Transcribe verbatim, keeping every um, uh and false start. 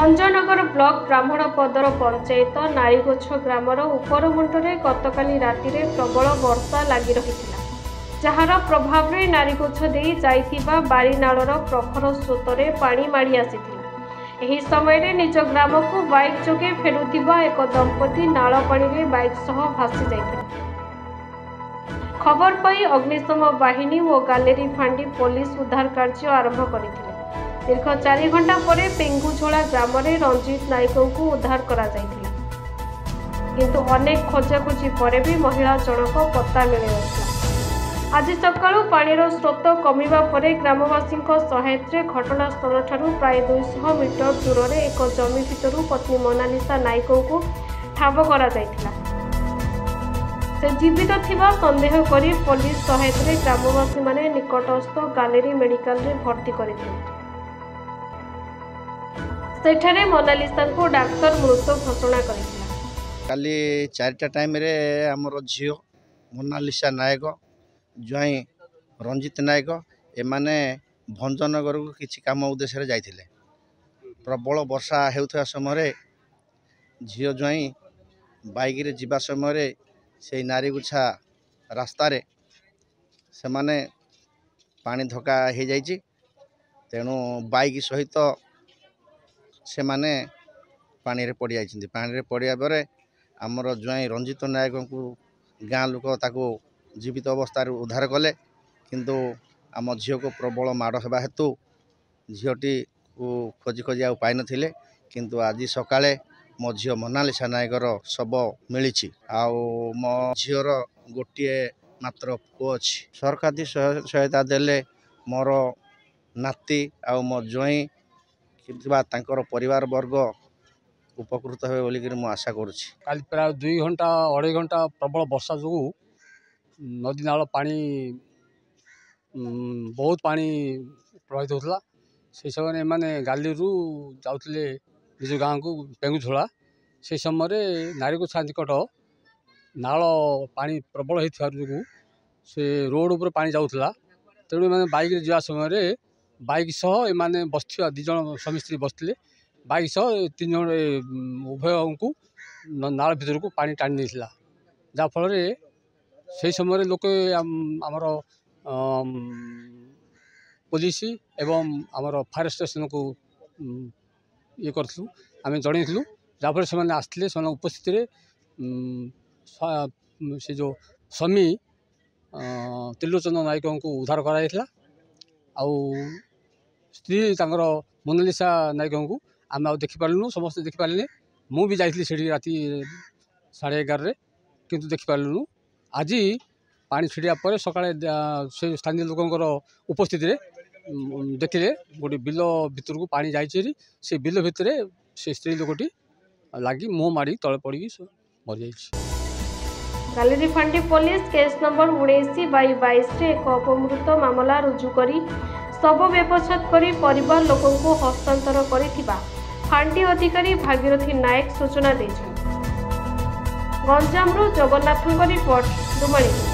Bhanjanagar block Brahmanpadar panchayat Narigochha ग्रामर उपरमुंडे गतकाली राति प्रबल वर्षा लगी रही जार प्रभाव में नारीगोछ दे जाइथिबा बारीनालर प्रखर स्रोतरे पानी माड़ी आसी एही समय निज ग्राम को बाइक जोगे फेरुथिबा एक दंपति नाल पानी रे बाइक सह भासी जाइथिले। खबर पाई अग्निशम बाहिनी और गालेरी फांडी पुलिस उद्धार कार्य आरंभ करथिले। दीर्घ चार घंटा पर पेंगुझोला ग्राम में रंजित नायक को उद्धार करा जाइथिला, किंतु अनेक खोजाखोजी पर भी महिला जनक पत्ता मिल नथिला। आज सकाळु पानीर स्रोत कमिबा परे ग्रामवासी सहायता घटनास्थल ठारू प्राय दो सौ मीटर दूर में एक जमी भितर पत्नी मोनालिसा नायक को ठाब करा जाइथिला। से जीवित थिबा संदेह करी पुलिस सहायता ग्रामवासी माने निकटस्थ गालेरी मेडिकल रे भर्ती करथिले। सेठारे मोनालिसा को डाक्टर मृत घोषणा करथिला। काली चारिटा टाइम रे हमर झियो मोनालिसा नायक ज्वाई रंजित नायक एमाने भंजनगर को किसी काम उद्देश्य जाइथिले। प्रबल वर्षा हेउथवा समय झियो ज्वाई बाइक रे जिबा समय से नारी गुछा रास्ता रे से माने पानी धक्का हो जाइछि, तेणु बाइक सहित से माने पानी रे पड़ी जाइछिंती। पानी रे पड़िया बेरे हमर ज्वाई रंजित नायक को गाँ लोक ताको जीवित अवस्था उद्धार कले, किंतु आम झील को प्रबल माड़ होगा हेतु झीलटी को खोजी खोजी आ पाई नथिले, किंतु आज सकाळे मो झील मोनालिसा नायकर शव मिली। आउ मो झीर गोटे मात्र पुओ अछि। सरकारी सहायता देले मोर नाती आ मो ज्वाई किंतु तांकर परिवार वर्ग उपकृत हे बोलिक मु आशा करुछि। काल प्राय दुई घंटा अढ़ाई घंटा प्रबल वर्षा जो नदी नाल पानी बहुत पानी प्रभावित होता। से समय माने गाली जाऊे निज गाँव को पेंगुझोला से समय नारीगोछा निकट नाल पानी प्रबल होता जो से रोड उपर पानी जाऊला, तेणु मैंने बाइक जा समय बाइक सह एमाने बसथिबा दि जन स्वामी स्त्री बसथिले। बाइक सह तीन जन उभय को नाल भीतर को पानी टाणी देथिला, जा फल से समय लोक आमर पुलिस एवं आमर फायर स्टेशन को ये करूँ आम जनईलु, जहाँफल से आसते से उपस्थित से जो स्वामी त्रिलोचन नायक को उद्धार कराइला। आउ स्त्री तांकर मोनालिसा नायक को आम आ देखिपारू समस्त देखिपारे। मु भी जाइली से राति साढ़े एगार किंतु देखिपारू। आज पानी छिड़िया पर सकाळे से स्थानीय लोकंकर उपस्थित देखिले गोटे बिल भितर को पानी जाइए, से बिल भितर से स्त्री लोकटी लगी मुँह माड़ी तले पड़ मर जाइए। गालेरी फांडी पुलिस केस नंबर उन्नीस बाई बाईस एक अपमृत मामला रुजु करी शव व्यवच्छेद करी परिवार लोकों को हस्तांतर करिथिबा फांडी अधिकारी भागीरथी नायक सूचना दैछन्। गंजामरू जगन्नाथଙ୍କ रिपोर्ट डुमणी।